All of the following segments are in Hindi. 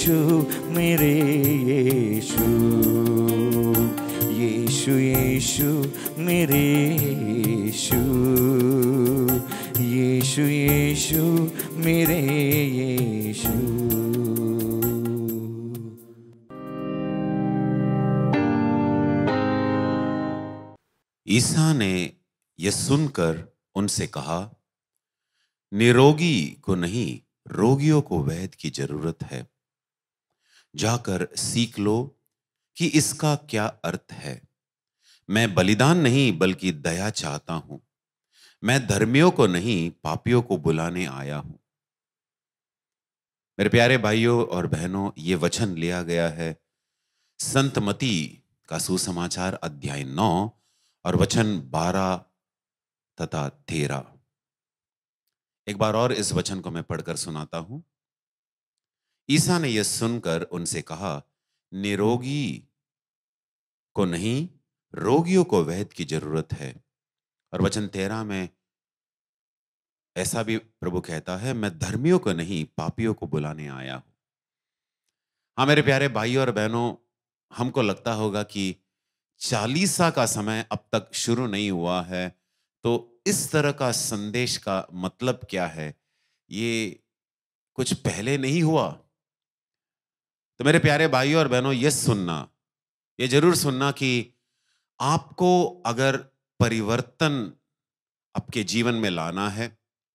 यीशु मेरे यीशु, यीशु यीशु मेरे यीशु, यीशु यीशु मेरे यीशु। ईसा ने यह सुनकर उनसे कहा, निरोगी को नहीं, रोगियों को वैद्य की जरूरत है। जाकर सीख लो कि इसका क्या अर्थ है। मैं बलिदान नहीं बल्कि दया चाहता हूं। मैं धर्मियों को नहीं, पापियों को बुलाने आया हूं। मेरे प्यारे भाइयों और बहनों, ये वचन लिया गया है संत मती का सुसमाचार अध्याय 9 और वचन 12 तथा 13। एक बार और इस वचन को मैं पढ़कर सुनाता हूं। ईसा ने यह सुनकर उनसे कहा, निरोगी को नहीं, रोगियों को वैद्य की जरूरत है। और वचन 13 में ऐसा भी प्रभु कहता है, मैं धर्मियों को नहीं, पापियों को बुलाने आया हूं। हाँ मेरे प्यारे भाइयों और बहनों, हमको लगता होगा कि चालीसा का समय अब तक शुरू नहीं हुआ है, तो इस तरह का संदेश का मतलब क्या है? ये कुछ पहले नहीं हुआ? तो मेरे प्यारे भाइयों और बहनों, ये सुनना, ये जरूर सुनना कि आपको अगर परिवर्तन आपके जीवन में लाना है,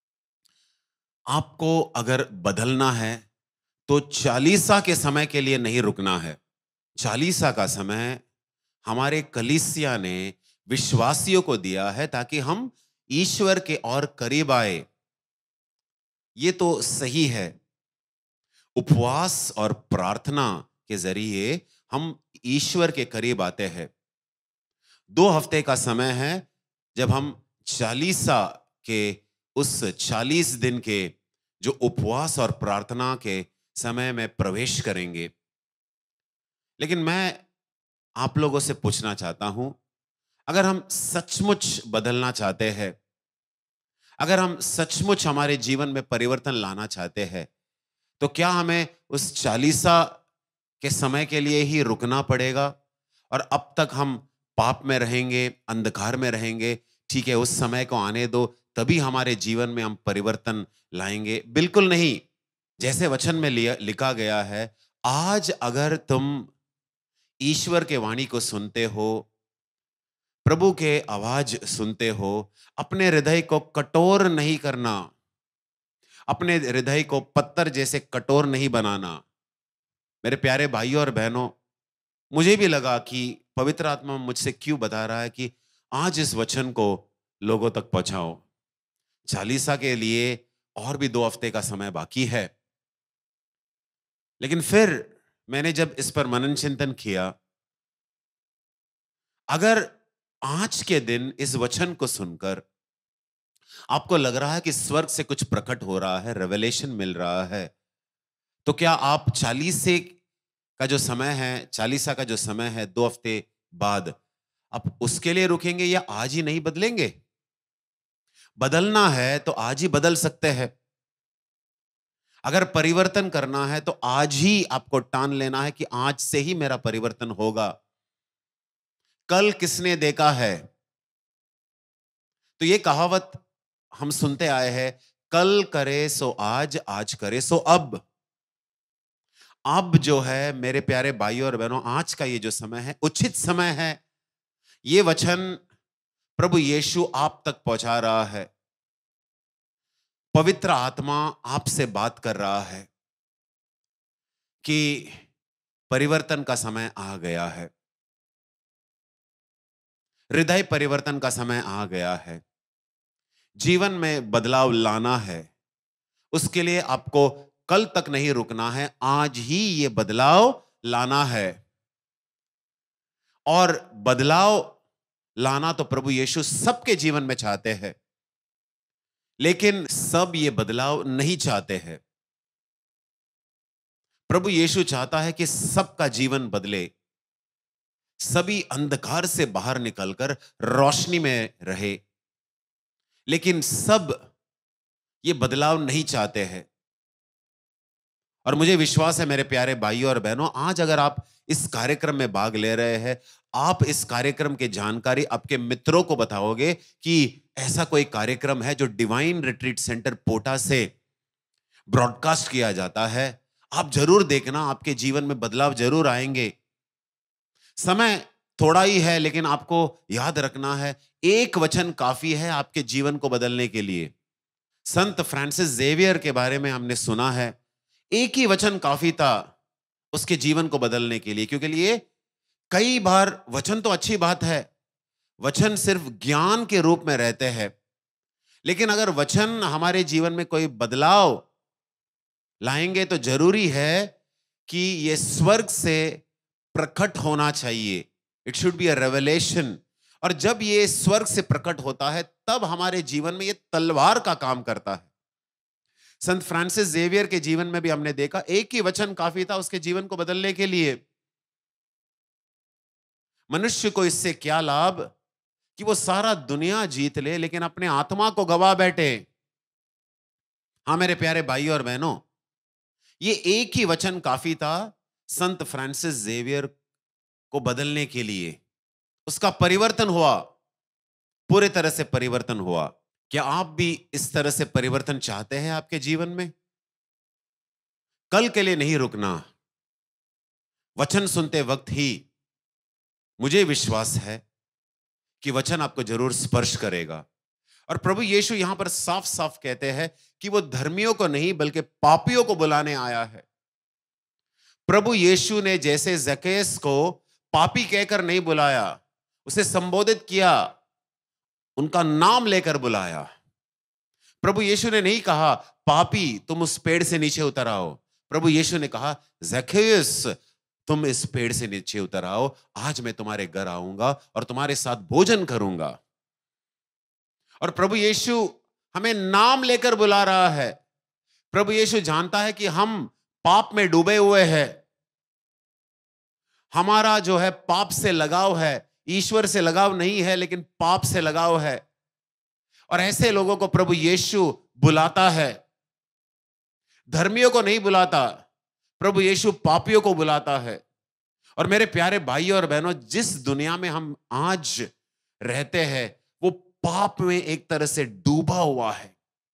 आपको अगर बदलना है, तो चालीसा के समय के लिए नहीं रुकना है। चालीसा का समय हमारे कलीसिया ने विश्वासियों को दिया है ताकि हम ईश्वर के और करीब आए। ये तो सही है। उपवास और प्रार्थना के जरिए हम ईश्वर के करीब आते हैं। 2 हफ्ते का समय है जब हम चालीसा के उस 40 दिन के जो उपवास और प्रार्थना के समय में प्रवेश करेंगे। लेकिन मैं आप लोगों से पूछना चाहता हूं, अगर हम सचमुच बदलना चाहते हैं, अगर हम सचमुच हमारे जीवन में परिवर्तन लाना चाहते हैं, तो क्या हमें उस चालीसा के समय के लिए ही रुकना पड़ेगा और अब तक हम पाप में रहेंगे, अंधकार में रहेंगे? ठीक है, उस समय को आने दो, तभी हमारे जीवन में हम परिवर्तन लाएंगे? बिल्कुल नहीं। जैसे वचन में लिखा गया है, आज अगर तुम ईश्वर के वाणी को सुनते हो, प्रभु के आवाज सुनते हो, अपने हृदय को कठोर नहीं करना, अपने हृदय को पत्थर जैसे कठोर नहीं बनाना। मेरे प्यारे भाइयों और बहनों, मुझे भी लगा कि पवित्र आत्मा मुझसे क्यों बता रहा है कि आज इस वचन को लोगों तक पहुंचाओ। चालीसा के लिए और भी 2 हफ्ते का समय बाकी है। लेकिन फिर मैंने जब इस पर मनन चिंतन किया, अगर आज के दिन इस वचन को सुनकर आपको लग रहा है कि स्वर्ग से कुछ प्रकट हो रहा है, रेवलेशन मिल रहा है, तो क्या आप चालीसे का जो समय है, चालीसा का जो समय है 2 हफ्ते बाद, आप उसके लिए रुकेंगे या आज ही नहीं बदलेंगे? बदलना है तो आज ही बदल सकते हैं। अगर परिवर्तन करना है तो आज ही आपको ठान लेना है कि आज से ही मेरा परिवर्तन होगा। कल किसने देखा है? तो ये कहावत हम सुनते आए हैं, कल करे सो आज, आज करे सो अब। अब जो है मेरे प्यारे भाइयों और बहनों, आज का ये जो समय है, उचित समय है। ये वचन प्रभु यीशु आप तक पहुंचा रहा है। पवित्र आत्मा आपसे बात कर रहा है कि परिवर्तन का समय आ गया है, हृदय परिवर्तन का समय आ गया है। जीवन में बदलाव लाना है, उसके लिए आपको कल तक नहीं रुकना है, आज ही ये बदलाव लाना है। और बदलाव लाना तो प्रभु यीशु सबके जीवन में चाहते हैं, लेकिन सब ये बदलाव नहीं चाहते हैं। प्रभु यीशु चाहता है कि सबका जीवन बदले, सभी अंधकार से बाहर निकलकर रोशनी में रहे, लेकिन सब ये बदलाव नहीं चाहते हैं। और मुझे विश्वास है मेरे प्यारे भाइयों और बहनों, आज अगर आप इस कार्यक्रम में भाग ले रहे हैं, आप इस कार्यक्रम की जानकारी आपके मित्रों को बताओगे कि ऐसा कोई कार्यक्रम है जो डिवाइन रिट्रीट सेंटर पोटा से ब्रॉडकास्ट किया जाता है। आप जरूर देखना, आपके जीवन में बदलाव जरूर आएंगे। समय थोड़ा ही है, लेकिन आपको याद रखना है, एक वचन काफी है आपके जीवन को बदलने के लिए। संत फ्रांसिस जेवियर के बारे में हमने सुना है, एक ही वचन काफी था उसके जीवन को बदलने के लिए। क्योंकि लिए कई बार वचन तो अच्छी बात है, वचन सिर्फ ज्ञान के रूप में रहते हैं, लेकिन अगर वचन हमारे जीवन में कोई बदलाव लाएंगे तो जरूरी है कि यह स्वर्ग से प्रकट होना चाहिए। It should be a revelation. और जब ये स्वर्ग से प्रकट होता है तब हमारे जीवन में ये तलवार का काम करता है। संत फ्रांसिस जेवियर के जीवन में भी हमने देखा, एक ही वचन काफी था उसके जीवन को बदलने के लिए। मनुष्य को इससे क्या लाभ कि वो सारा दुनिया जीत ले लेकिन अपने आत्मा को गवा बैठे। हां मेरे प्यारे भाइयों और बहनों, ये एक ही वचन काफी था संत फ्रांसिस जेवियर को बदलने के लिए। उसका परिवर्तन हुआ, पूरे तरह से परिवर्तन हुआ। क्या आप भी इस तरह से परिवर्तन चाहते हैं आपके जीवन में? कल के लिए नहीं रुकना, वचन सुनते वक्त ही मुझे विश्वास है कि वचन आपको जरूर स्पर्श करेगा। और प्रभु यीशु यहां पर साफ साफ कहते हैं कि वो धर्मियों को नहीं बल्कि पापियों को बुलाने आया है। प्रभु यीशु ने जैसे जक्कैयस को पापी कहकर नहीं बुलाया, उसे संबोधित किया, उनका नाम लेकर बुलाया। प्रभु यीशु ने नहीं कहा पापी तुम उस पेड़ से नीचे उतर आओ, प्रभु यीशु ने कहा जक्कैयस तुम इस पेड़ से नीचे उतर आओ, आज मैं तुम्हारे घर आऊंगा और तुम्हारे साथ भोजन करूंगा। और प्रभु यीशु हमें नाम लेकर बुला रहा है। प्रभु यीशु जानता है कि हम पाप में डूबे हुए हैं, हमारा जो है पाप से लगाव है, ईश्वर से लगाव नहीं है लेकिन पाप से लगाव है। और ऐसे लोगों को प्रभु यीशु बुलाता है, धर्मियों को नहीं बुलाता, प्रभु यीशु पापियों को बुलाता है। और मेरे प्यारे भाइयों और बहनों, जिस दुनिया में हम आज रहते हैं वो पाप में एक तरह से डूबा हुआ है।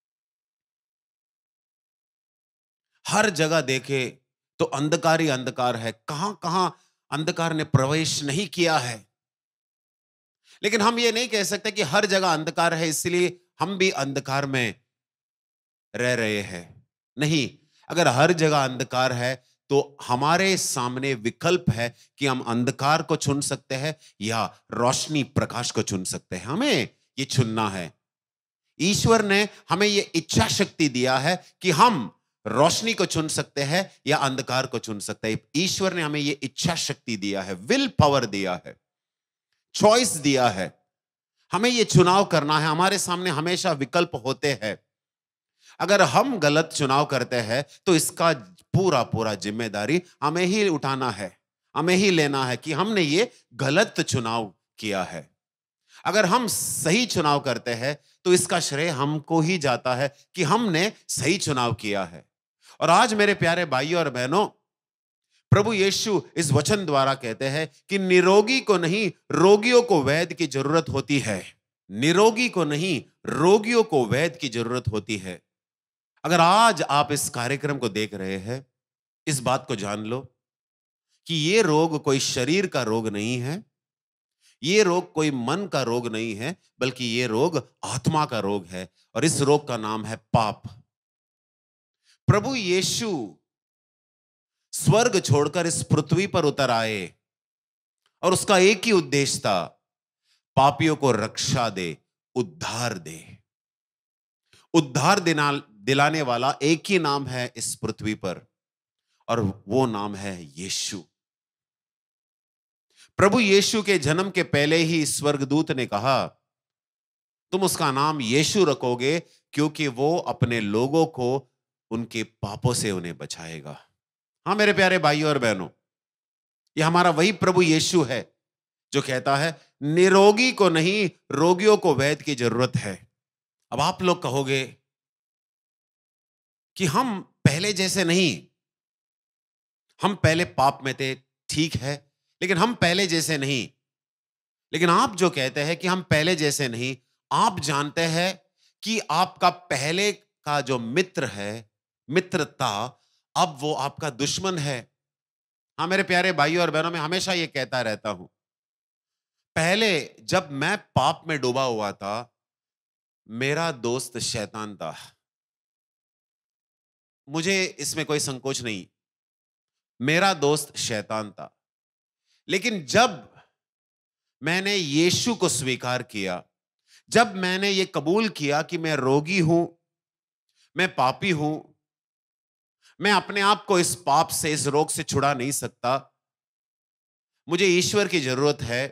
हर जगह देखे तो अंधकार ही अंधकार है, कहां कहां अंधकार ने प्रवेश नहीं किया है। लेकिन हम ये नहीं कह सकते कि हर जगह अंधकार है इसलिए हम भी अंधकार में रह रहे हैं। नहीं, अगर हर जगह अंधकार है तो हमारे सामने विकल्प है कि हम अंधकार को चुन सकते हैं या रोशनी प्रकाश को चुन सकते हैं। हमें ये चुनना है। ईश्वर ने हमें ये इच्छा शक्ति दिया है कि हम रोशनी को चुन सकते हैं या अंधकार को चुन सकते हैं। ईश्वर ने हमें ये इच्छा शक्ति दिया है, विल पावर दिया है, चॉइस दिया है। हमें ये चुनाव करना है। हमारे सामने हमेशा विकल्प होते हैं। अगर हम गलत चुनाव करते हैं तो इसका पूरा पूरा जिम्मेदारी हमें ही उठाना है, हमें ही लेना है कि हमने ये गलत चुनाव किया है। अगर हम सही चुनाव करते हैं तो इसका श्रेय हमको ही जाता है कि हमने सही चुनाव किया है। और आज मेरे प्यारे भाइयों और बहनों, प्रभु यीशु इस वचन द्वारा कहते हैं कि निरोगी को नहीं रोगियों को वैद्य की जरूरत होती है। निरोगी को नहीं रोगियों को वैद्य की जरूरत होती है। अगर आज आप इस कार्यक्रम को देख रहे हैं, इस बात को जान लो कि ये रोग कोई शरीर का रोग नहीं है, ये रोग कोई मन का रोग नहीं है, बल्कि ये रोग आत्मा का रोग है। और इस रोग का नाम है पाप। प्रभु यीशु स्वर्ग छोड़कर इस पृथ्वी पर उतर आए और उसका एक ही उद्देश्य था, पापियों को रक्षा दे, उद्धार दे। उद्धार दिलाने वाला एक ही नाम है इस पृथ्वी पर और वो नाम है यीशु। प्रभु यीशु के जन्म के पहले ही स्वर्गदूत ने कहा तुम उसका नाम यीशु रखोगे क्योंकि वो अपने लोगों को उनके पापों से उन्हें बचाएगा। हाँ मेरे प्यारे भाइयों और बहनों, ये हमारा वही प्रभु यीशु है जो कहता है निरोगी को नहीं रोगियों को वैद्य की जरूरत है। अब आप लोग कहोगे कि हम पहले जैसे नहीं, हम पहले पाप में थे, ठीक है, लेकिन हम पहले जैसे नहीं। लेकिन आप जो कहते हैं कि हम पहले जैसे नहीं, आप जानते हैं कि आपका पहले का जो मित्र है, मित्र था, अब वो आपका दुश्मन है। हाँ मेरे प्यारे भाइयों और बहनों, मैं हमेशा ये कहता रहता हूं, पहले जब मैं पाप में डूबा हुआ था, मेरा दोस्त शैतान था। मुझे इसमें कोई संकोच नहीं, मेरा दोस्त शैतान था। लेकिन जब मैंने यीशु को स्वीकार किया, जब मैंने ये कबूल किया कि मैं रोगी हूं, मैं पापी हूं, मैं अपने आप को इस पाप से, इस रोग से छुड़ा नहीं सकता, मुझे ईश्वर की जरूरत है,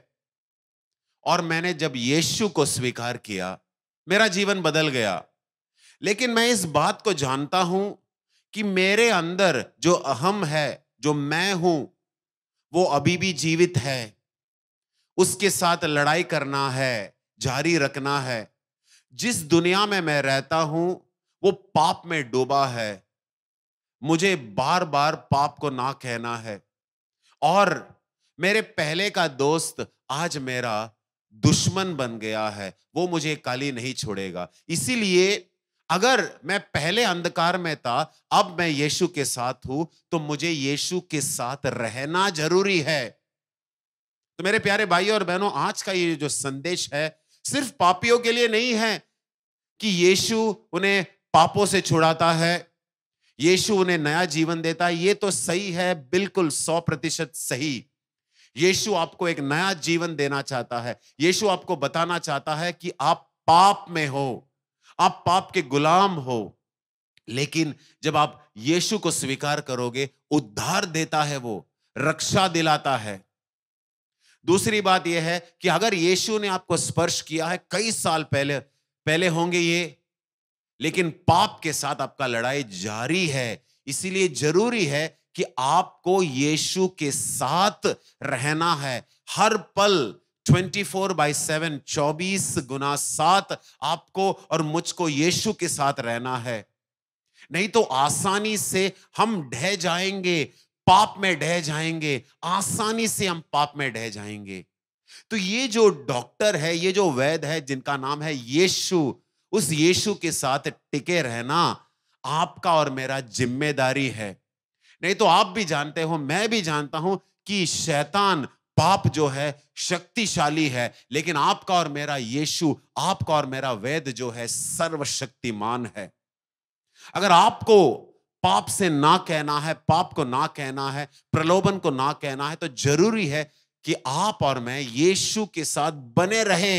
और मैंने जब यीशु को स्वीकार किया, मेरा जीवन बदल गया। लेकिन मैं इस बात को जानता हूं कि मेरे अंदर जो अहम है, जो मैं हूं, वो अभी भी जीवित है। उसके साथ लड़ाई करना है, जारी रखना है। जिस दुनिया में मैं रहता हूं, वो पाप में डूबा है। मुझे बार बार पाप को ना कहना है, और मेरे पहले का दोस्त आज मेरा दुश्मन बन गया है। वो मुझे काली नहीं छोड़ेगा। इसीलिए अगर मैं पहले अंधकार में था, अब मैं यीशु के साथ हूं, तो मुझे यीशु के साथ रहना जरूरी है। तो मेरे प्यारे भाइयों और बहनों, आज का ये जो संदेश है, सिर्फ पापियों के लिए नहीं है कि यीशु उन्हें पापों से छुड़ाता है, यीशु उन्हें नया जीवन देता है। ये तो सही है, बिल्कुल 100% सही। यीशु आपको एक नया जीवन देना चाहता है। यीशु आपको बताना चाहता है कि आप पाप में हो, आप पाप के गुलाम हो। लेकिन जब आप यीशु को स्वीकार करोगे, उद्धार देता है, वो रक्षा दिलाता है। दूसरी बात यह है कि अगर यीशु ने आपको स्पर्श किया है, कई साल पहले पहले होंगे ये, लेकिन पाप के साथ आपका लड़ाई जारी है। इसीलिए जरूरी है कि आपको यीशु के साथ रहना है हर पल, 24/7, 24x7 आपको और मुझको यीशु के साथ रहना है। नहीं तो आसानी से हम ढह जाएंगे, पाप में ढह जाएंगे, आसानी से हम पाप में ढह जाएंगे। तो ये जो डॉक्टर है, ये जो वैद्य है, जिनका नाम है यीशु, उस यीशु के साथ टिके रहना आपका और मेरा जिम्मेदारी है। नहीं तो आप भी जानते हो, मैं भी जानता हूं कि शैतान, पाप जो है शक्तिशाली है, लेकिन आपका और मेरा यीशु, आपका और मेरा वैद्य जो है सर्वशक्तिमान है। अगर आपको पाप से ना कहना है, पाप को ना कहना है, प्रलोभन को ना कहना है, तो जरूरी है कि आप और मैं यीशु के साथ बने रहे,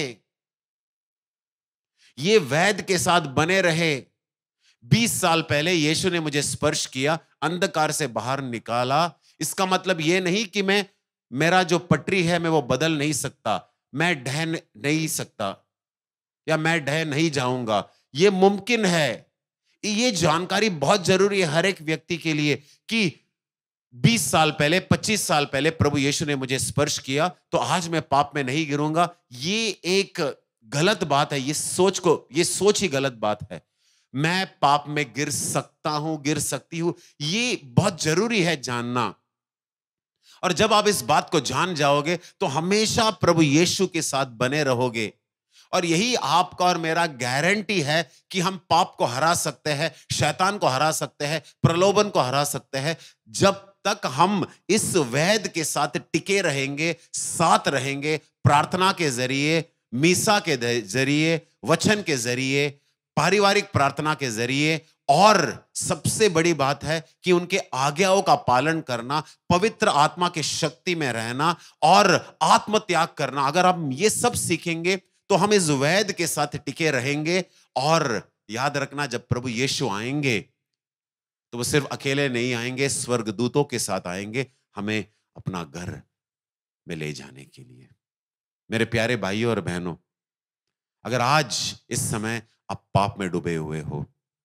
ये वैद्य के साथ बने रहे। 20 साल पहले यीशु ने मुझे स्पर्श किया, अंधकार से बाहर निकाला। इसका मतलब यह नहीं कि मेरा जो पटरी है मैं वो बदल नहीं सकता, मैं ढह नहीं सकता, या मैं ढह नहीं जाऊंगा। ये मुमकिन है। ये जानकारी बहुत जरूरी है हर एक व्यक्ति के लिए कि 20 साल पहले, 25 साल पहले प्रभु यीशु ने मुझे स्पर्श किया, तो आज मैं पाप में नहीं गिरूंगा। ये एक गलत बात है। ये सोच ही गलत बात है। मैं पाप में गिर सकता हूं, गिर सकती हूं, ये बहुत जरूरी है जानना। और जब आप इस बात को जान जाओगे, तो हमेशा प्रभु यीशु के साथ बने रहोगे। और यही आपका और मेरा गारंटी है कि हम पाप को हरा सकते हैं, शैतान को हरा सकते हैं, प्रलोभन को हरा सकते हैं, जब तक हम इस वैद्य के साथ टिके रहेंगे, साथ रहेंगे, प्रार्थना के जरिए, मीसा के जरिए, वचन के जरिए, पारिवारिक प्रार्थना के जरिए, और सबसे बड़ी बात है कि उनके आज्ञाओं का पालन करना, पवित्र आत्मा की शक्ति में रहना और आत्मत्याग करना। अगर हम ये सब सीखेंगे, तो हम इस वैद्य के साथ टिके रहेंगे। और याद रखना, जब प्रभु यीशु आएंगे, तो वो सिर्फ अकेले नहीं आएंगे, स्वर्गदूतों के साथ आएंगे, हमें अपना घर में ले जाने के लिए। मेरे प्यारे भाइयों और बहनों, अगर आज इस समय आप पाप में डूबे हुए हो,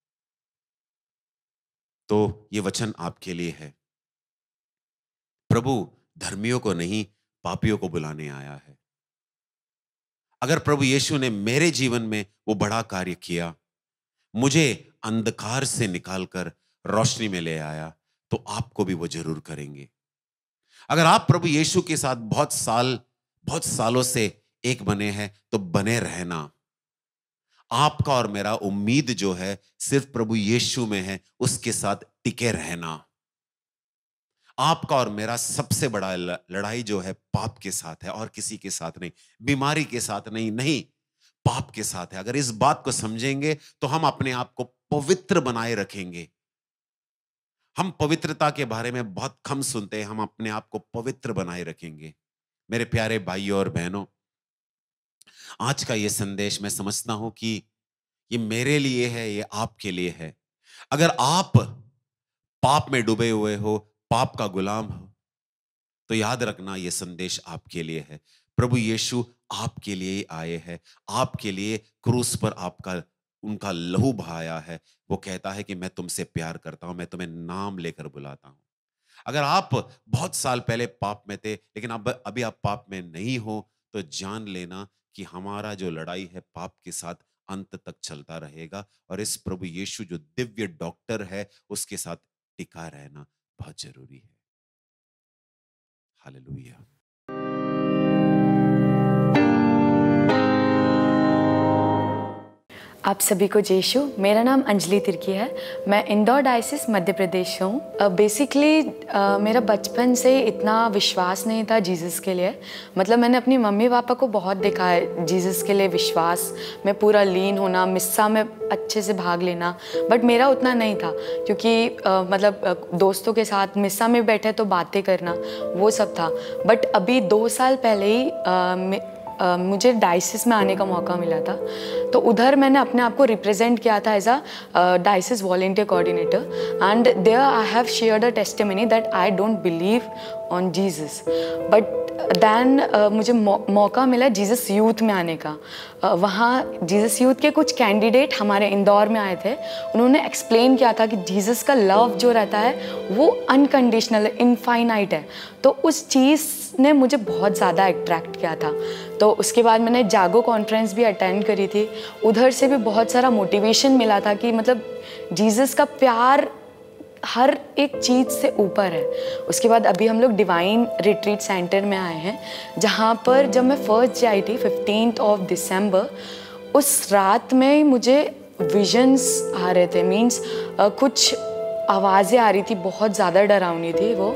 तो ये वचन आपके लिए है। प्रभु धर्मियों को नहीं, पापियों को बुलाने आया है। अगर प्रभु यीशु ने मेरे जीवन में वो बड़ा कार्य किया, मुझे अंधकार से निकालकर रोशनी में ले आया, तो आपको भी वो जरूर करेंगे। अगर आप प्रभु यीशु के साथ बहुत सालों से एक बने हैं तो बने रहना। आपका और मेरा उम्मीद जो है सिर्फ प्रभु यीशु में है, उसके साथ टिके रहना। आपका और मेरा सबसे बड़ा लड़ाई जो है पाप के साथ है और किसी के साथ नहीं, बीमारी के साथ नहीं, नहीं, पाप के साथ है। अगर इस बात को समझेंगे तो हम अपने आप को पवित्र बनाए रखेंगे। हम पवित्रता के बारे में बहुत कम सुनते हैं, हम अपने आप को पवित्र बनाए रखेंगे। मेरे प्यारे भाइयों और बहनों, आज का ये संदेश मैं समझता हूं कि ये मेरे लिए है, ये आपके लिए है। अगर आप पाप में डूबे हुए हो, पाप का गुलाम हो, तो याद रखना ये संदेश आपके लिए है। प्रभु यीशु आपके लिए आए हैं, आपके लिए क्रूस पर उनका लहू बहाया है। वो कहता है कि मैं तुमसे प्यार करता हूं, मैं तुम्हें नाम लेकर बुलाता हूं। अगर आप बहुत साल पहले पाप में थे लेकिन अभी आप पाप में नहीं हो, तो जान लेना कि हमारा जो लड़ाई है पाप के साथ अंत तक चलता रहेगा, और इस प्रभु यीशु जो दिव्य डॉक्टर है उसके साथ टिका रहना बहुत जरूरी है। हालेलुया। आप सभी को जय यीशु। मेरा नाम अंजलि तिर्की है। मैं इंदौर डायसिस मध्य प्रदेश से हूँ। बेसिकली मेरा बचपन से इतना विश्वास नहीं था जीसस के लिए। मतलब मैंने अपनी मम्मी पापा को बहुत देखा है जीसस के लिए विश्वास में पूरा लीन होना, मिस्सा में अच्छे से भाग लेना, बट मेरा उतना नहीं था क्योंकि मतलब दोस्तों के साथ मिस्सा में बैठे तो बातें करना वो सब था। बट अभी 2 साल पहले ही मुझे डायसिस में आने का मौका मिला था, तो उधर मैंने अपने आप को रिप्रेजेंट किया था as a diocese volunteer coordinator, and there I have shared a testimony that I don't believe on Jesus, but then मुझे मौका मिला जीसस यूथ में आने का। वहाँ जीसस यूथ के कुछ कैंडिडेट हमारे इंदौर में आए थे। उन्होंने एक्सप्लेन किया था कि जीसस का लव जो रहता है वो अनकंडीशनल, इनफाइनाइट है। तो उस चीज़ ने मुझे बहुत ज़्यादा अट्रैक्ट किया था। तो उसके बाद मैंने जागो कॉन्फ्रेंस भी अटेंड करी थी। उधर से भी बहुत सारा मोटिवेशन मिला था कि मतलब जीसस का प्यार हर एक चीज़ से ऊपर है। उसके बाद अभी हम लोग डिवाइन रिट्रीट सेंटर में आए हैं, जहाँ पर जब मैं फर्स्ट आई थी 15 दिसंबर, उस रात में मुझे विजन्स आ रहे थे। मीन्स कुछ आवाज़ें आ रही थी, बहुत ज़्यादा डरावनी थी वो।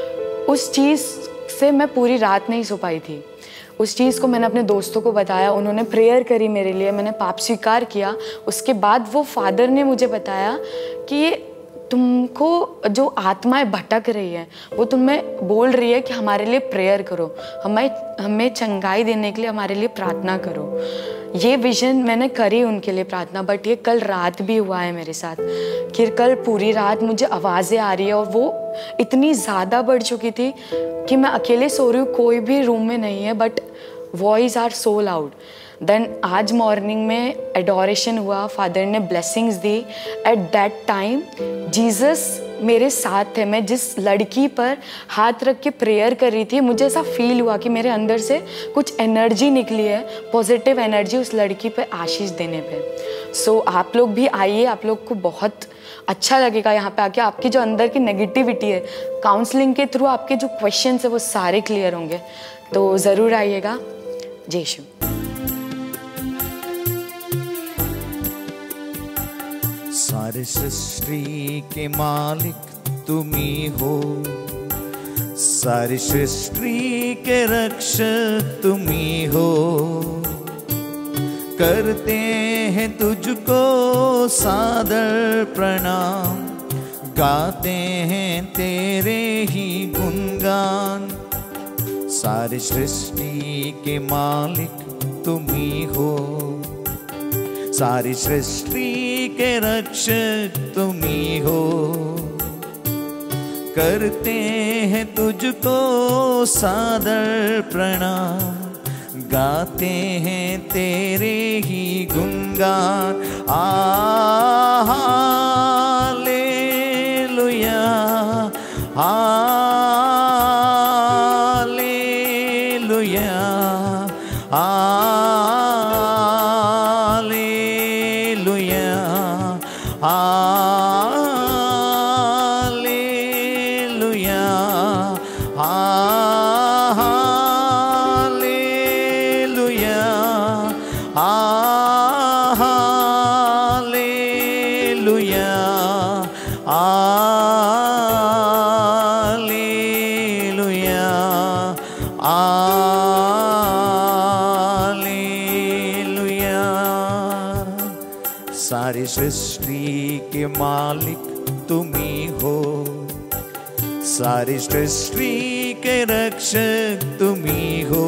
उस चीज़ से मैं पूरी रात नहीं सो पाई थी। उस चीज़ को मैंने अपने दोस्तों को बताया, उन्होंने प्रेयर करी मेरे लिए, मैंने पाप स्वीकार किया। उसके बाद वो फादर ने मुझे बताया कि तुमको जो आत्माएं भटक रही है वो तुम्हें बोल रही है कि हमारे लिए प्रेयर करो, हमें चंगाई देने के लिए हमारे लिए प्रार्थना करो। ये विजन मैंने करी उनके लिए प्रार्थना, बट ये कल रात भी हुआ है मेरे साथ कि कल पूरी रात मुझे आवाज़ें आ रही है और वो इतनी ज़्यादा बढ़ चुकी थी कि मैं अकेले सो रही हूँ, कोई भी रूम में नहीं है, but voice are so loud. Then आज मॉर्निंग में एडोरेशन हुआ, फादर ने ब्लेसिंग्स दी। एट दैट टाइम जीसस मेरे साथ थे। मैं जिस लड़की पर हाथ रख के प्रेयर कर रही थी, मुझे ऐसा फील हुआ कि मेरे अंदर से कुछ एनर्जी निकली है, पॉजिटिव एनर्जी उस लड़की पे आशीष देने पे। सो आप लोग भी आइए, आप लोग को बहुत अच्छा लगेगा यहाँ पे आके। आपकी जो अंदर की नेगेटिविटी है, काउंसलिंग के थ्रू आपके जो क्वेश्चंस है वो सारे क्लियर होंगे। तो ज़रूर आइएगा। जय यीशु। सारी सृष्टि के मालिक तुम ही हो, सारी सृष्टि के रक्षक तुम ही हो। करते हैं तुझको सादर प्रणाम, गाते हैं तेरे ही गुणगान। सारी सृष्टि के मालिक तुम ही हो, सारी सृष्टि के रक्षक तुम ही हो। करते हैं तुझको सादर प्रणाम, गाते हैं तेरे ही गुणगान। Hallelujah, hallelujah, hallelujah, hallelujah. Hallelujah. सारी सृष्टि के मालिक तुम ही हो, सारी सृष्टि के रक्षक तुम ही हो।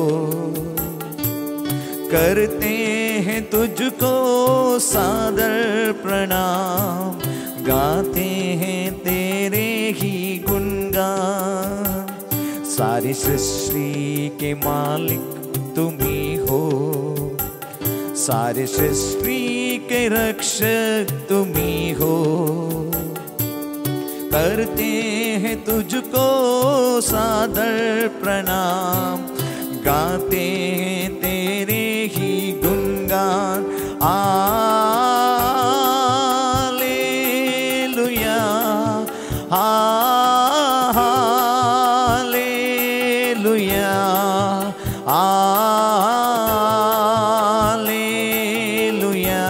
करते हैं तुझको सादर प्रणाम, गाते हैं तेरे ही गुणगान। सारी सृष्टि के मालिक तुम ही हो, सारी सृष्टि के रक्षक तुम ही हो। करते हैं तुझको सादर प्रणाम, गाते हैं तेरे ही गुणगान। Hallelujah hallelujah hallelujah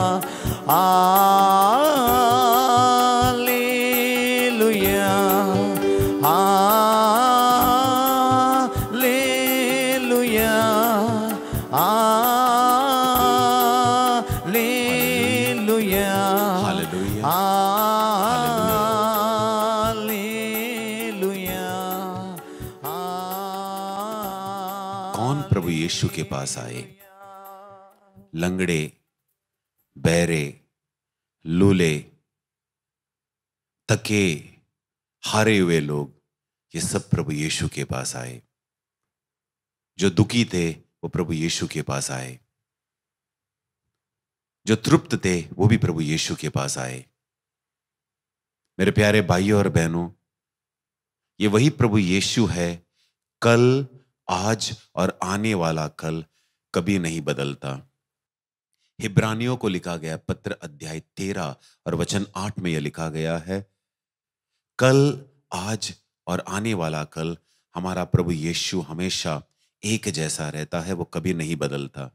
hallelujah hallelujah hallelujah hallelujah. Hallelujah. कौन प्रभु यीशु के पास आए? लंगड़े, बहरे, लूले, तके, हारे हुए लोग, ये सब प्रभु यीशु के पास आए। जो दुखी थे वो प्रभु यीशु के पास आए, जो तृप्त थे वो भी प्रभु यीशु के पास आए। मेरे प्यारे भाइयों और बहनों, ये वही प्रभु यीशु है, कल, आज और आने वाला कल कभी नहीं बदलता। हिब्रानियों को लिखा गया पत्र अध्याय 13 और वचन 8 में यह लिखा गया है, कल, आज और आने वाला कल हमारा प्रभु यीशु हमेशा एक जैसा रहता है, वो कभी नहीं बदलता।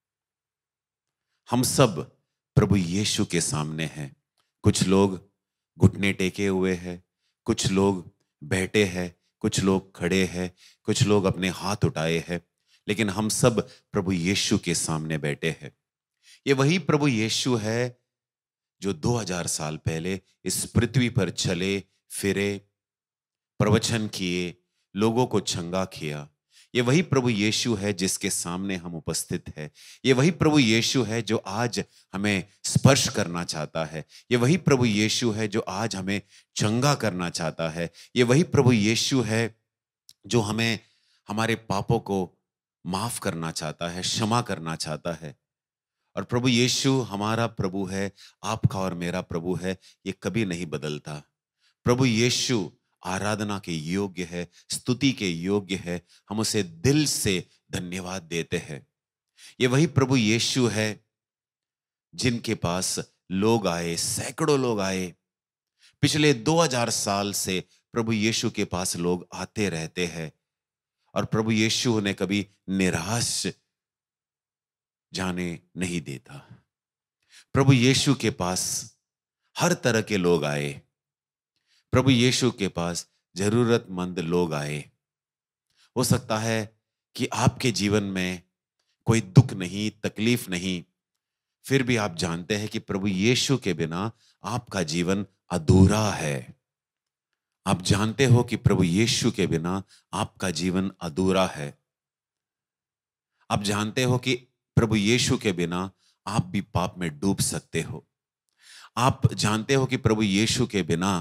हम सब प्रभु यीशु के सामने हैं। कुछ लोग घुटने टेके हुए हैं, कुछ लोग बैठे हैं, कुछ लोग खड़े हैं, कुछ लोग अपने हाथ उठाए हैं, लेकिन हम सब प्रभु यीशु के सामने बैठे हैं। ये वही प्रभु यीशु है जो 2000 साल पहले इस पृथ्वी पर चले फिरे, प्रवचन किए, लोगों को चंगा किया। ये वही प्रभु यीशु है जिसके सामने हम उपस्थित हैं। ये वही प्रभु यीशु है जो आज हमें स्पर्श करना चाहता है। ये वही प्रभु यीशु है जो आज हमें चंगा करना चाहता है। ये वही प्रभु यीशु है जो हमें हमारे पापों को माफ करना चाहता है, क्षमा करना चाहता है। और प्रभु यीशु हमारा प्रभु है, आपका और मेरा प्रभु है, ये कभी नहीं बदलता। प्रभु यीशु आराधना के योग्य है, स्तुति के योग्य है। हम उसे दिल से धन्यवाद देते हैं। ये वही प्रभु यीशु है जिनके पास लोग आए, सैकड़ों लोग आए। पिछले 2000 साल से प्रभु यीशु के पास लोग आते रहते हैं और प्रभु यीशु ने कभी निराश जाने नहीं देता। प्रभु यीशु के पास हर तरह के लोग आए। प्रभु यीशु के पास जरूरतमंद लोग आए। हो सकता है कि आपके जीवन में कोई दुख नहीं, तकलीफ नहीं, फिर भी आप जानते हैं कि प्रभु यीशु के बिना आपका जीवन अधूरा है। आप जानते हो कि प्रभु यीशु के बिना आपका जीवन अधूरा है। आप जानते हो कि प्रभु यीशु के बिना आप भी पाप में डूब सकते हो। आप जानते हो कि प्रभु यीशु के बिना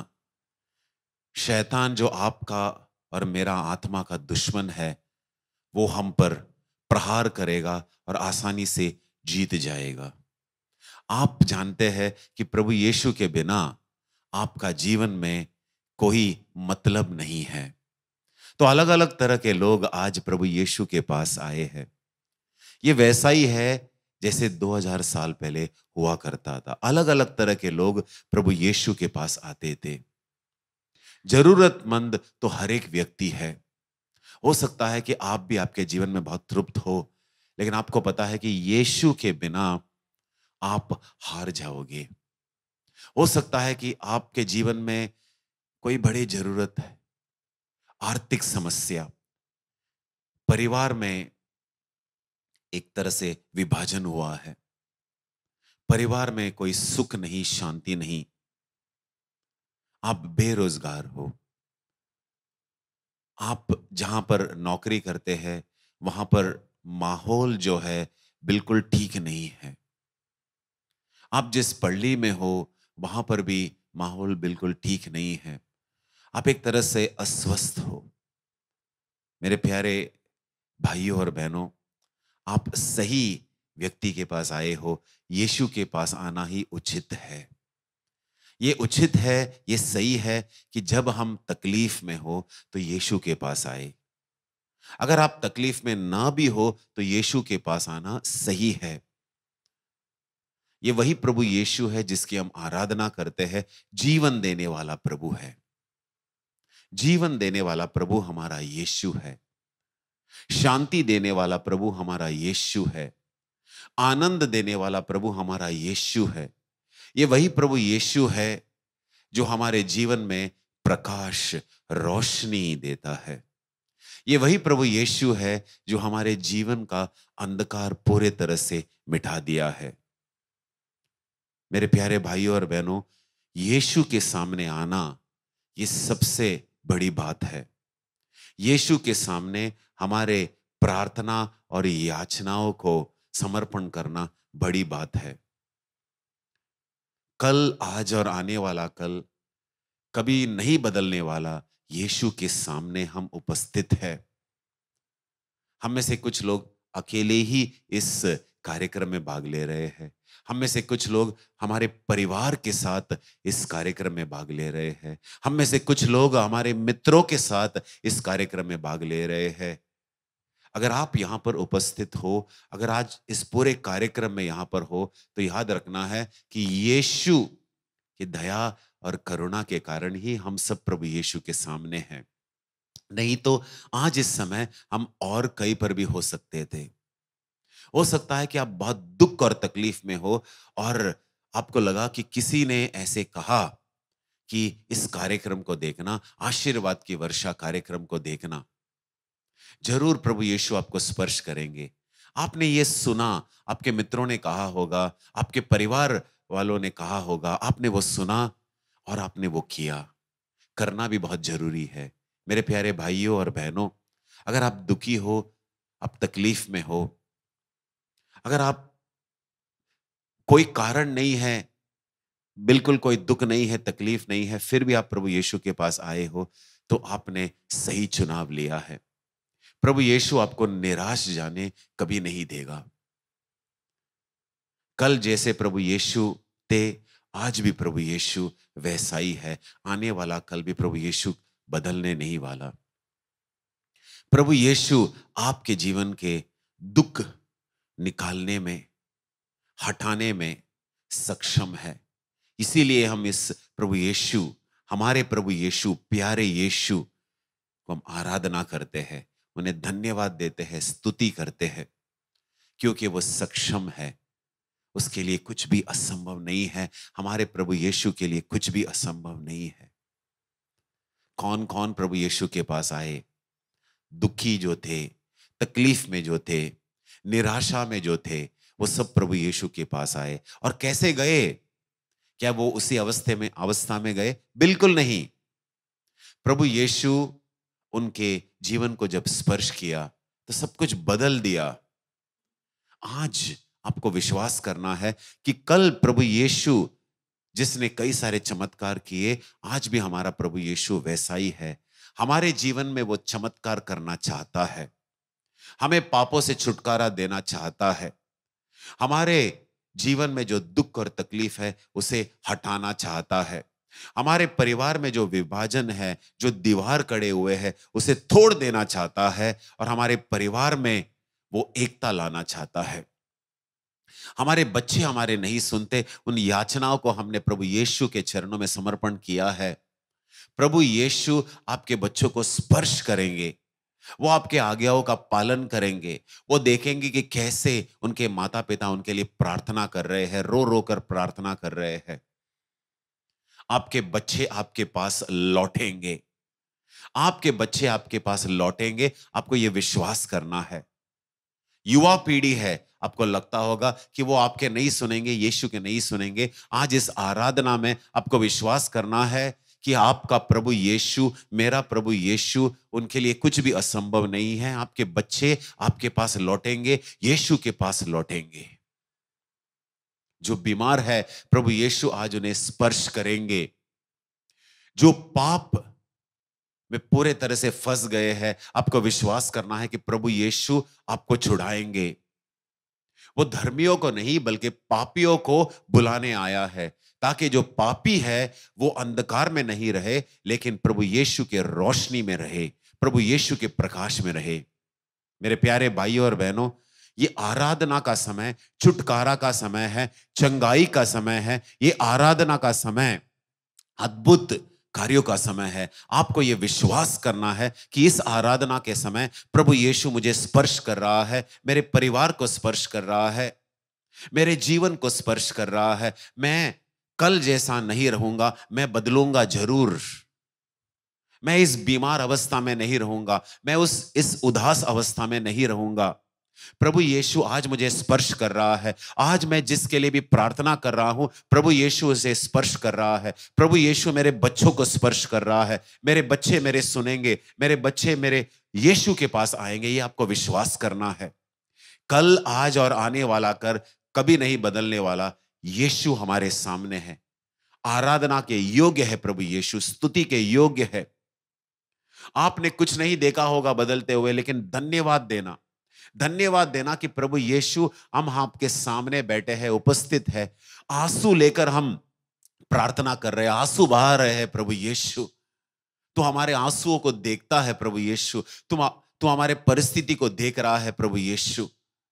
शैतान जो आपका और मेरा आत्मा का दुश्मन है, वो हम पर प्रहार करेगा और आसानी से जीत जाएगा। आप जानते हैं कि प्रभु यीशु के बिना आपका जीवन में कोई मतलब नहीं है। तो अलग अलग तरह के लोग आज प्रभु यीशु के पास आए हैं। ये वैसा ही है जैसे 2000 साल पहले हुआ करता था। अलग अलग तरह के लोग प्रभु यीशु के पास आते थे। जरूरतमंद तो हर एक व्यक्ति है। हो सकता है कि आप भी आपके जीवन में बहुत तृप्त हो, लेकिन आपको पता है कि यीशु के बिना आप हार जाओगे। हो सकता है कि आपके जीवन में कोई बड़ी जरूरत है, आर्थिक समस्या, परिवार में एक तरह से विभाजन हुआ है, परिवार में कोई सुख नहीं, शांति नहीं, आप बेरोजगार हो, आप जहां पर नौकरी करते हैं वहां पर माहौल जो है बिल्कुल ठीक नहीं है, आप जिस पल्ली में हो वहां पर भी माहौल बिल्कुल ठीक नहीं है, आप एक तरह से अस्वस्थ हो। मेरे प्यारे भाइयों और बहनों, आप सही व्यक्ति के पास आए हो। यीशु के पास आना ही उचित है। ये उचित है, ये सही है कि जब हम तकलीफ में हो तो यीशु के पास आए। अगर आप तकलीफ में ना भी हो तो यीशु के पास आना सही है। ये वही प्रभु यीशु है जिसकी हम आराधना करते हैं। जीवन देने वाला प्रभु है। जीवन देने वाला प्रभु हमारा यीशु है। शांति देने वाला प्रभु हमारा यीशु है। आनंद देने वाला प्रभु हमारा यीशु है। ये वही प्रभु यीशु है जो हमारे जीवन में प्रकाश, रोशनी देता है। ये वही प्रभु यीशु है जो हमारे जीवन का अंधकार पूरे तरह से मिटा दिया है। मेरे प्यारे भाइयों और बहनों, यीशु के सामने आना ये सबसे बड़ी बात है। यीशु के सामने हमारे प्रार्थना और याचनाओं को समर्पण करना बड़ी बात है। कल, आज और आने वाला कल कभी नहीं बदलने वाला यीशु के सामने हम उपस्थित है। हम में से कुछ लोग अकेले ही इस कार्यक्रम में भाग ले रहे हैं। हम में से कुछ लोग हमारे परिवार के साथ इस कार्यक्रम में भाग ले रहे हैं। हम में से कुछ लोग हमारे मित्रों के साथ इस कार्यक्रम में भाग ले रहे हैं। अगर आप यहाँ पर उपस्थित हो, अगर आज इस पूरे कार्यक्रम में यहाँ पर हो, तो याद रखना है कि यीशु की दया और करुणा के कारण ही हम सब प्रभु यीशु के सामने हैं। नहीं तो आज इस समय हम और कहीं पर भी हो सकते थे। हो सकता है कि आप बहुत दुख और तकलीफ में हो और आपको लगा कि किसी ने ऐसे कहा कि इस कार्यक्रम को देखना, आशीर्वाद की वर्षा कार्यक्रम को देखना। जरूर प्रभु यीशु आपको स्पर्श करेंगे। आपने ये सुना, आपके मित्रों ने कहा होगा, आपके परिवार वालों ने कहा होगा, आपने वो सुना और आपने वो किया। करना भी बहुत जरूरी है। मेरे प्यारे भाइयों और बहनों, अगर आप दुखी हो, आप तकलीफ में हो, अगर आप कोई कारण नहीं है, बिल्कुल कोई दुख नहीं है, तकलीफ नहीं है, फिर भी आप प्रभु यीशु के पास आए हो, तो आपने सही चुनाव लिया है। प्रभु यीशु आपको निराश जाने कभी नहीं देगा। कल जैसे प्रभु यीशु थे, आज भी प्रभु यीशु वैसा ही है। आने वाला कल भी प्रभु यीशु बदलने नहीं वाला। प्रभु यीशु आपके जीवन के दुख निकालने में, हटाने में सक्षम है। इसीलिए हम इस प्रभु यीशु, हमारे प्रभु यीशु, प्यारे यीशु को हम आराधना करते हैं, उन्हें धन्यवाद देते हैं, स्तुति करते हैं, क्योंकि वो सक्षम है। उसके लिए कुछ भी असंभव नहीं है। हमारे प्रभु यीशु के लिए कुछ भी असंभव नहीं है। कौन कौन प्रभु यीशु के पास आए? दुखी जो थे, तकलीफ में जो थे, निराशा में जो थे, वो सब प्रभु यीशु के पास आए। और कैसे गए? क्या वो उसी अवस्था में गए? बिल्कुल नहीं। प्रभु यीशु उनके जीवन को जब स्पर्श किया तो सब कुछ बदल दिया। आज आपको विश्वास करना है कि कल प्रभु यीशु जिसने कई सारे चमत्कार किए, आज भी हमारा प्रभु यीशु वैसा ही है। हमारे जीवन में वो चमत्कार करना चाहता है। हमें पापों से छुटकारा देना चाहता है। हमारे जीवन में जो दुख और तकलीफ है उसे हटाना चाहता है। हमारे परिवार में जो विभाजन है, जो दीवार कड़े हुए हैं, उसे तोड़ देना चाहता है और हमारे परिवार में वो एकता लाना चाहता है। हमारे बच्चे हमारे नहीं सुनते, उन याचनाओं को हमने प्रभु यीशु के चरणों में समर्पण किया है। प्रभु यीशु आपके बच्चों को स्पर्श करेंगे, वो आपके आज्ञाओं का पालन करेंगे। वो देखेंगे कि कैसे उनके माता पिता उनके लिए प्रार्थना कर रहे हैं, रो रो कर प्रार्थना कर रहे हैं। आपके बच्चे आपके पास लौटेंगे। आपके बच्चे आपके पास लौटेंगे, आपको यह विश्वास करना है। युवा पीढ़ी है, आपको लगता होगा कि वो आपके नहीं सुनेंगे, यीशु के नहीं सुनेंगे। आज इस आराधना में आपको विश्वास करना है कि आपका प्रभु यीशु, मेरा प्रभु यीशु, उनके लिए कुछ भी असंभव नहीं है। आपके बच्चे आपके पास लौटेंगे, यीशु के पास लौटेंगे। जो बीमार है, प्रभु यीशु आज उन्हें स्पर्श करेंगे। जो पाप में पूरे तरह से फंस गए हैं, आपको विश्वास करना है कि प्रभु यीशु आपको छुड़ाएंगे। वो धर्मियों को नहीं बल्कि पापियों को बुलाने आया है, ताकि जो पापी है वो अंधकार में नहीं रहे, लेकिन प्रभु यीशु के रोशनी में रहे, प्रभु यीशु के प्रकाश में रहे। मेरे प्यारे भाइयों और बहनों, ये आराधना का समय छुटकारा का समय है, चंगाई का समय है। ये आराधना का समय अद्भुत कार्यों का समय है। आपको यह विश्वास करना है कि इस आराधना के समय प्रभु यीशु मुझे स्पर्श कर रहा है, मेरे परिवार को स्पर्श कर रहा है, मेरे जीवन को स्पर्श कर रहा है। मैं कल जैसा नहीं रहूंगा, मैं बदलूंगा जरूर। मैं इस बीमार अवस्था में नहीं रहूंगा, मैं इस उदास अवस्था में नहीं रहूंगा। प्रभु यीशु आज मुझे स्पर्श कर रहा है। आज मैं जिसके लिए भी प्रार्थना कर रहा हूं, प्रभु यीशु उसे स्पर्श कर रहा है। प्रभु यीशु मेरे बच्चों को स्पर्श कर रहा है। मेरे बच्चे मेरे सुनेंगे, मेरे बच्चे मेरे यीशु के पास आएंगे। ये आपको विश्वास करना है। कल, आज और आने वाला कर कभी नहीं बदलने वाला यीशु हमारे सामने है। आराधना के योग्य है प्रभु यीशु, स्तुति के योग्य है। आपने कुछ नहीं देखा होगा बदलते हुए, लेकिन धन्यवाद देना, धन्यवाद देना कि प्रभु यीशु हम आपके सामने बैठे हैं, उपस्थित है। आंसू लेकर हम प्रार्थना कर रहे हैं, आंसू बहा रहे हैं। प्रभु यीशु, तू हमारे आंसुओं को देखता है। प्रभु यीशु, तू हमारे परिस्थिति को देख रहा है। प्रभु यीशु,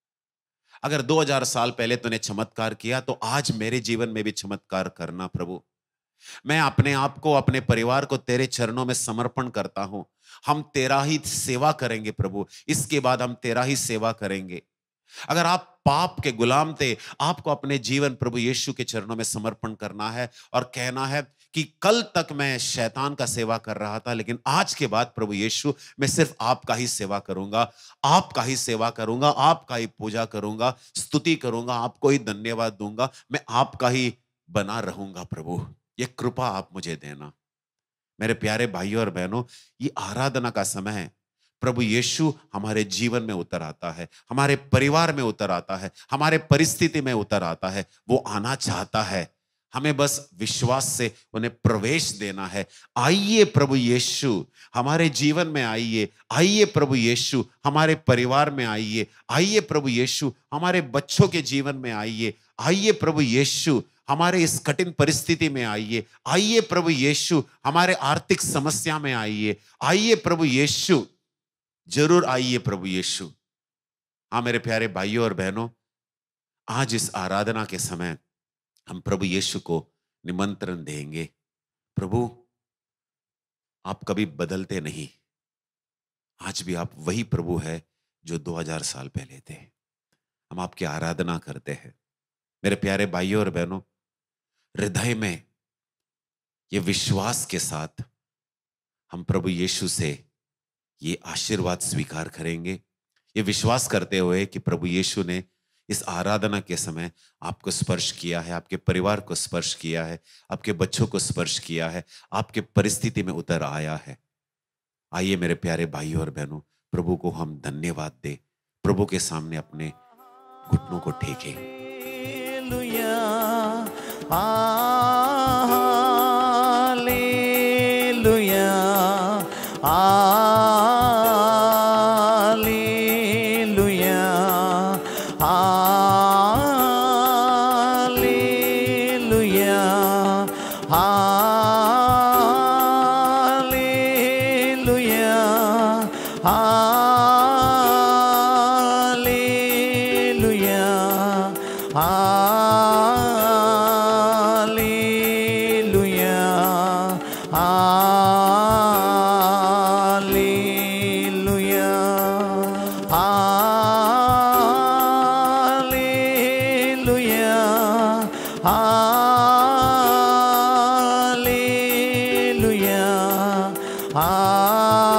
अगर 2000 साल पहले तूने चमत्कार किया, तो आज मेरे जीवन में भी चमत्कार करना प्रभु। मैं अपने आप को, अपने परिवार को तेरे चरणों में समर्पण करता हूं। हम तेरा ही सेवा करेंगे प्रभु, इसके बाद हम तेरा ही सेवा करेंगे। अगर आप पाप के गुलाम थे, आपको अपने जीवन प्रभु यीशु के चरणों में समर्पण करना है और कहना है कि कल तक मैं शैतान का सेवा कर रहा था, लेकिन आज के बाद प्रभु यीशु मैं सिर्फ आपका ही सेवा करूंगा, आपका ही सेवा करूंगा, आपका ही पूजा करूंगा, स्तुति करूंगा, आपको ही धन्यवाद दूंगा, मैं आपका ही बना रहूंगा। प्रभु, ये कृपा आप मुझे देना। मेरे प्यारे भाइयों और बहनों, ये आराधना का समय है। प्रभु यीशु हमारे जीवन में उतर आता है, हमारे परिवार में उतर आता है, हमारे परिस्थिति में उतर आता है। वो आना चाहता है, हमें बस विश्वास से उन्हें प्रवेश देना है। आइए प्रभु यीशु हमारे जीवन में आइए, आइए प्रभु यीशु हमारे परिवार में आइए, आइए प्रभु यीशु हमारे बच्चों के जीवन में आइए, आइए प्रभु यीशु हमारे इस कठिन परिस्थिति में आइए, आइए प्रभु यीशु हमारे आर्थिक समस्या में आइए, आइए प्रभु यीशु, जरूर आइए प्रभु यीशु। हाँ मेरे प्यारे भाइयों और बहनों, आज इस आराधना के समय हम प्रभु यीशु को निमंत्रण देंगे। प्रभु, आप कभी बदलते नहीं, आज भी आप वही प्रभु है जो 2000 साल पहले थे। हम आपकी आराधना करते हैं। मेरे प्यारे भाइयों और बहनों, हृदय में ये विश्वास के साथ हम प्रभु यीशु से ये आशीर्वाद स्वीकार करेंगे, ये विश्वास करते हुए कि प्रभु यीशु ने इस आराधना के समय आपको स्पर्श किया है, आपके परिवार को स्पर्श किया है, आपके बच्चों को स्पर्श किया है, आपके परिस्थिति में उतर आया है। आइए मेरे प्यारे भाइयों और बहनों, प्रभु को हम धन्यवाद दें, प्रभु के सामने अपने घुटनों को टेकें। हाँ